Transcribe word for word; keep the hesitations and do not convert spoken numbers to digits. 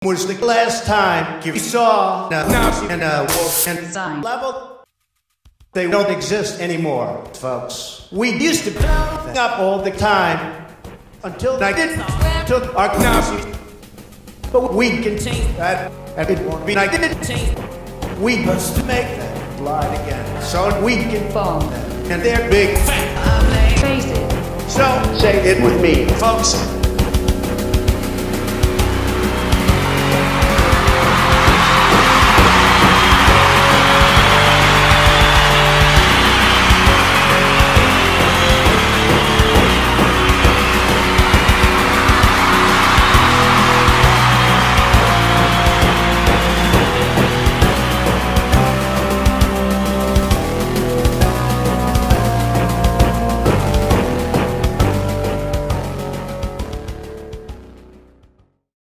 was the last time you saw a Nazi and a wolf and Sign. level. They don't exist anymore, folks. We used to build up all the time until I didn't took our Nazis. But we can change that, and it won't be like it. We must make that lie again, so we can Bomb. them. And they're big fat. Face it. So say it with me, folks.